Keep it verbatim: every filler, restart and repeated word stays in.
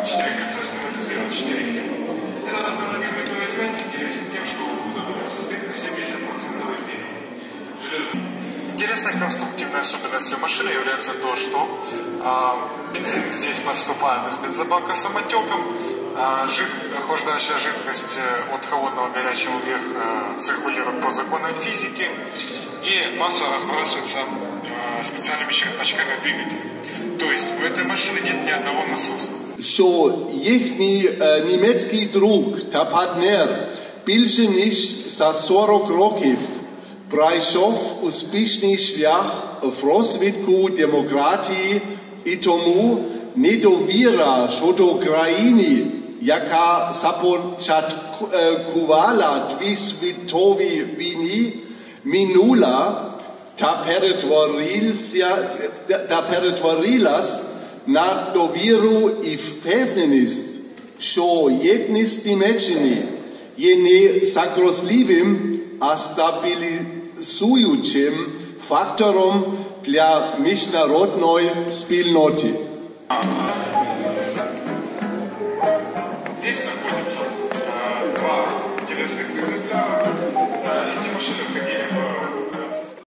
четыре кольца символизируют четыре хи. Этот автомобиль, который опять интересен тем, что кузов состоит на семьдесят процентов из дерева. Интересной конструктивной особенностью машины является то, что а, бензин здесь поступает из бензобака самотеком, а, жид, охлаждающая жидкость от холодного к горячему вверх а, циркулирует по законам физики, и масло разбрасывается а, специальными черпачками двигателя. То есть в этой машине нет ни одного насоса. Що їхній е, німецький друг та партнер більше ніж за сорок років пройшов успішний шлях в розвитку демократії і тому недовіра щодо країни, яка започаткувала дві світові війни, минула та перетворилася, та перетворилась на довіру і впевненість, що єдність Німеччини є не загрозливим, а стабілізуючим фактором для міжнародної спільноти. Здесь находятся э, два интересных